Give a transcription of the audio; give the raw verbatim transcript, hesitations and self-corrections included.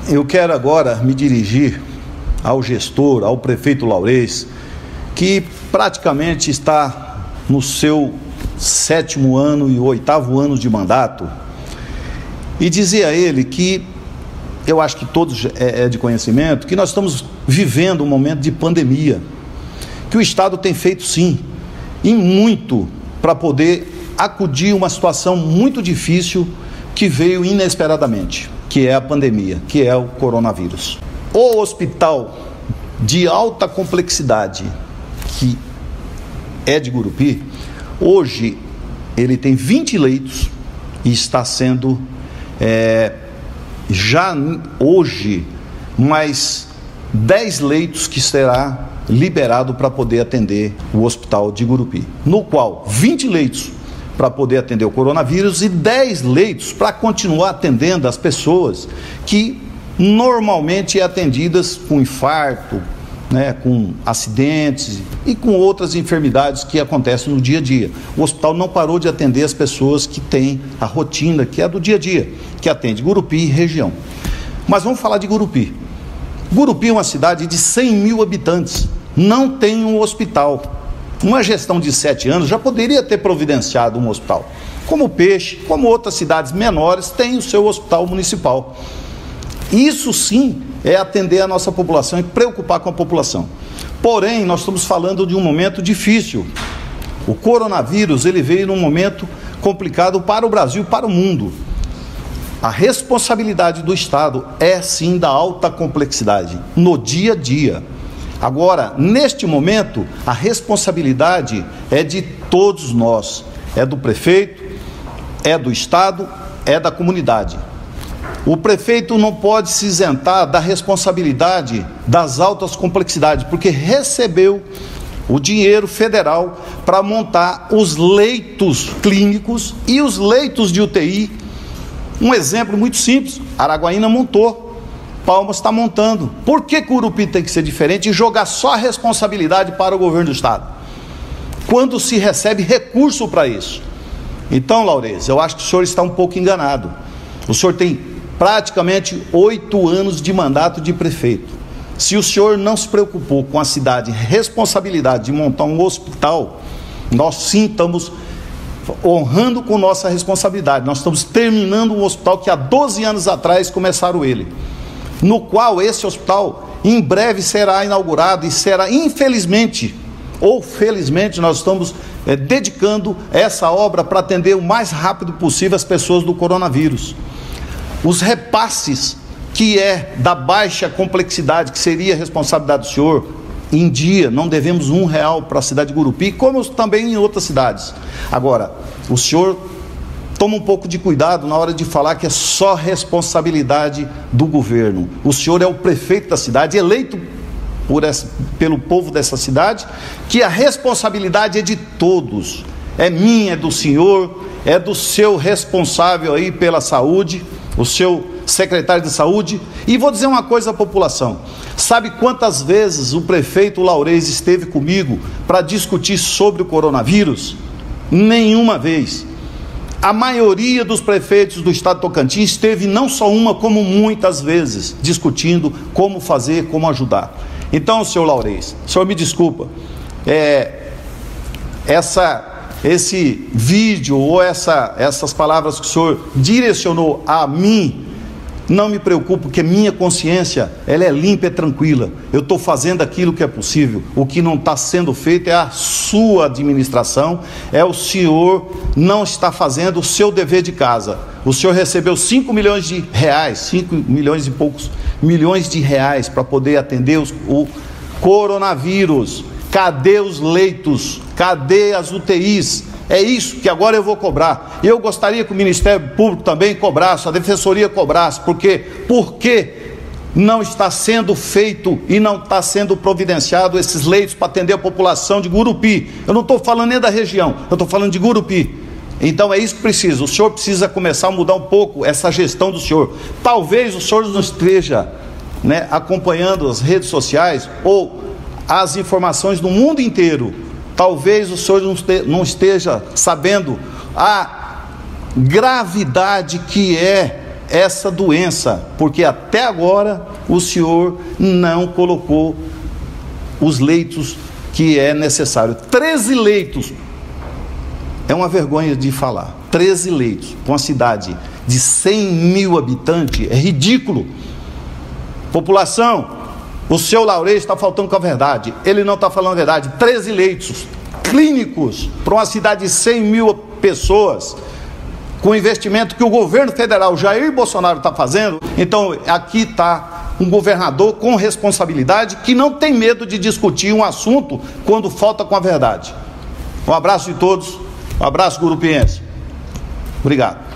eu quero agora me dirigir ao gestor, ao prefeito Laurez, que praticamente está no seu sétimo ano e oitavo ano de mandato, e dizer a ele que, eu acho que todos é, é de conhecimento, que nós estamos vivendo um momento de pandemia, que o Estado tem feito sim, e muito, para poder acudir uma situação muito difícil que veio inesperadamente, que é a pandemia, que é o coronavírus. O hospital de alta complexidade, que é de Gurupi, hoje ele tem vinte leitos e está sendo, é, já hoje, mais dez leitos que será liberado para poder atender o hospital de Gurupi, no qual vinte leitos para poder atender o coronavírus e dez leitos para continuar atendendo as pessoas que normalmente é atendidas com infarto, né, com acidentes e com outras enfermidades que acontecem no dia a dia. O hospital não parou de atender as pessoas que têm a rotina, que é do dia a dia, que atende Gurupi e região. Mas vamos falar de Gurupi. Gurupi é uma cidade de cem mil habitantes, não tem um hospital. Uma gestão de sete anos já poderia ter providenciado um hospital. Como Peixe, como outras cidades menores, tem o seu hospital municipal. Isso sim é atender a nossa população e preocupar com a população. Porém, nós estamos falando de um momento difícil. O coronavírus, ele veio num momento complicado para o Brasil e para o mundo. A responsabilidade do Estado é sim da alta complexidade, no dia a dia. Agora, neste momento, a responsabilidade é de todos nós. É do prefeito, é do Estado, é da comunidade. O prefeito não pode se isentar da responsabilidade das altas complexidades, porque recebeu o dinheiro federal para montar os leitos clínicos e os leitos de U T I. Um exemplo muito simples, Araguaína montou, Palmas está montando. Por que Gurupi tem que ser diferente e jogar só a responsabilidade para o governo do Estado, quando se recebe recurso para isso? Então, Laurez, eu acho que o senhor está um pouco enganado. O senhor tem praticamente oito anos de mandato de prefeito. Se o senhor não se preocupou com a cidade, responsabilidade de montar um hospital, nós sim estamos honrando com nossa responsabilidade. Nós estamos terminando um hospital que há doze anos atrás começaram ele, no qual esse hospital em breve será inaugurado e será, infelizmente ou felizmente, nós estamos é, dedicando essa obra para atender o mais rápido possível as pessoas do coronavírus. Os repasses, que é da baixa complexidade, que seria a responsabilidade do senhor, em dia, não devemos um real para a cidade de Gurupi, como também em outras cidades. Agora, o senhor toma um pouco de cuidado na hora de falar que é só responsabilidade do governo. O senhor é o prefeito da cidade, eleito por essa, pelo povo dessa cidade, que a responsabilidade é de todos. É minha, é do senhor, é do seu responsável aí pela saúde, o seu secretário de saúde. E vou dizer uma coisa à população: sabe quantas vezes o prefeito Laurez esteve comigo para discutir sobre o coronavírus? Nenhuma vez. A maioria dos prefeitos do estado de Tocantins esteve não só uma, como muitas vezes, discutindo como fazer, como ajudar. Então, senhor Laurez, o senhor me desculpa, é, essa... esse vídeo ou essa, essas palavras que o senhor direcionou a mim, não me preocupo, porque minha consciência, ela é limpa e tranquila. Eu estou fazendo aquilo que é possível. O que não está sendo feito é a sua administração, é o senhor não está fazendo o seu dever de casa. O senhor recebeu cinco milhões de reais, cinco milhões e poucos milhões de reais para poder atender os, o coronavírus. Cadê os leitos? Cadê as U T Is? É isso que agora eu vou cobrar. Eu gostaria que o Ministério Público também cobrasse, a Defensoria cobrasse, porque por que não está sendo feito e não está sendo providenciado esses leitos para atender a população de Gurupi? Eu não estou falando nem da região, eu estou falando de Gurupi. Então é isso que precisa. O senhor precisa começar a mudar um pouco essa gestão do senhor. Talvez o senhor não esteja, né, acompanhando as redes sociais ou as informações do mundo inteiro. Talvez o senhor não esteja sabendo a gravidade que é essa doença, porque até agora o senhor não colocou os leitos que é necessário. treze leitos. É uma vergonha de falar. treze leitos para uma cidade de cem mil habitantes é ridículo. População, o seu Laurês está faltando com a verdade. Ele não está falando a verdade. treze leitos clínicos para uma cidade de cem mil pessoas, com o investimento que o governo federal, Jair Bolsonaro, está fazendo. Então, aqui está um governador com responsabilidade, que não tem medo de discutir um assunto quando falta com a verdade. Um abraço de todos, um abraço gurupiense. Obrigado.